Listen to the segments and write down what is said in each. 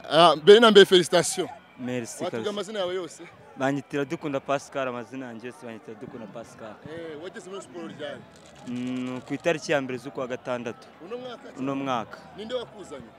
mbere na mbere félicitations. Merci. Watuga amazina yawe yose? Banyitira Dukunda Pascal, amazina yanjye yose banyitira Dukunda Pascal. Wageze muri siporo ryari? Ku itariki ya mbere z'ukwa gatandatu. Uno mwaka. Ninde wakuzanye?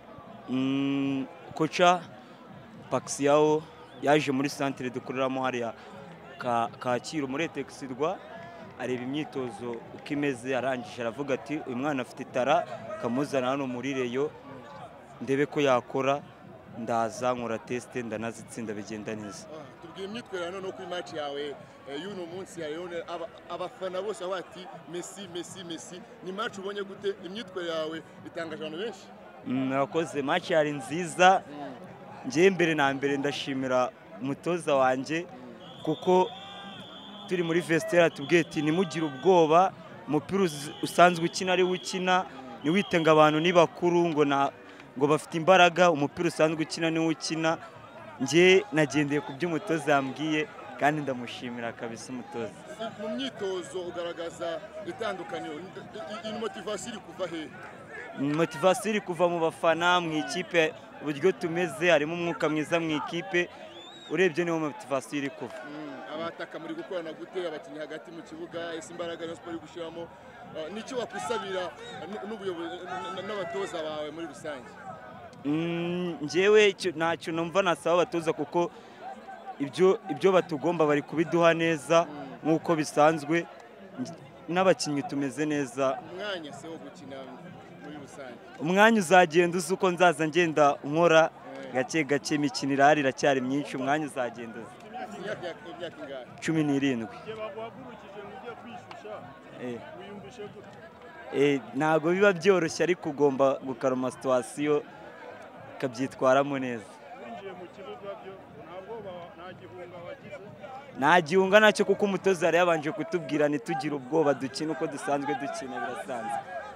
Kocha Paxiao yaje muri centre dukoreramo hariya Kacyiru muri Texirwa, areba imyitozo uko imeze, arangije aravuga ati uyu mwana afite itara, kamuzana hano muri Reyo ndebe ko yakora, ndaza nkora test ndanazitsinda bigenda neza. Tubwiye imyitwerano no kuri match yawe y'uno munsi ya Lyon, abafana bose bati Messi Messi Messi, ni match ubonye gute? Imyitwere yawe itangaje abantu benshi. Murakoze, match yari nziza. Ngiye mbere na mbere ndashimira umutoza wanje kuko turi muri vestiaire tubwiye ati nimugire ubwoba, umupira usanzwe ukina ari ukina, ni witenga abantu ni bakuru ngo bafite imbaraga, umupira usanzwe ukina ni ukina. Ngiye nagendeye ku by'umutoza yambwiye kandi ndamushimira kabisa umutoza. Mu myitozo ugaragaza itandukanyo, iyi motivation iri kuva he? Motivation iri kuva mu bafana, mu ikipe uburyo tumeze, harimo umwuka mwiza mu ikipe, urebye niwo motivation iri kuva. Abataka muri gukorana gute, abakinnyi hagati mu kibuga, ese imbaraga no sport gushiramo, nicyo wakwisabira n'ubuyobozi n'abatoza bawe muri rusange? Njewe ntacyo numva nasaba abatoza kuko ibyo batugomba bari kubiduha neza nk'uko bisanzwe, n'abakinnyi tumeze neza. Umwanya se wo gukina muri rusange? Umwanya uzagenda uzi uko nzaza ngenda nkora gake gake, imikino irahari iracyari myinshi, umwanya uzagenda uzi. 17. Ntabwo biba byoroshye ariko ugomba gukaruma situation ukabyitwaramo neza. Nta gihunga nacyo kuko umutoza yari yabanje kutubwira ntitugire ubwoba, dukina uko dusanzwe dukina birasanzwe.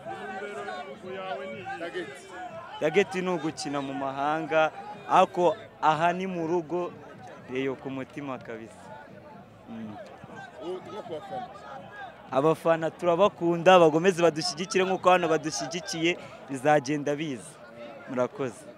Target ni ugukina mu mahanga, ariko aha ni mu rugo Reyo ku mutima kabisa. Abafana turabakunda, bagomeze badushyigikire nk'uko hano badushyigikiye, bizagenda biza. Murakoze.